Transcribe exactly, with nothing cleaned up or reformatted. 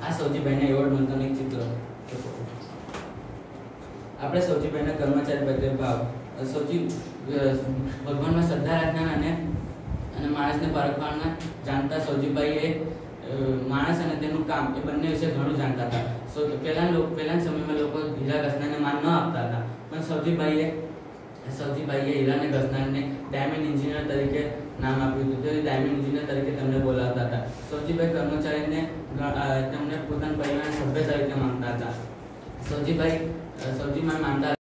આ સૌજીભાઈને એવોર્ડ મળતો એક ચિત્ર આપણે સૌજીભાઈના કર્મચારી પ્રત્યે ભાવ સૌજી ભગવાનમાં શ્રદ્ધા રાખનાર અને અને માણસને પરખવાના જાણતા સૌજીભાઈએ માણસ અને તેનું કામ એ બંને વિશે ઘણું જાણતા હતા. સો પહેલા લોકો પહેલાના સમયમાં લોકો હીરા ઘસનારને માન ન આપતા હતા, પણ સૌજીભાઈએ સૌજીભાઈએ હીરાને ઘસનારને ડાયમંડ એન્જિનિયર તરીકે નામ આપ્યું હતું. તે ડાયમંડ એન્જિનિયર તરીકે તેમને બોલાવતા હતા. સૌજીભાઈ કર્મચારીને તેમને પોતાના પરિવારના સભ્ય તરીકે માનતા હતા. સૌજીભાઈ સૌજીભાઈ માનતા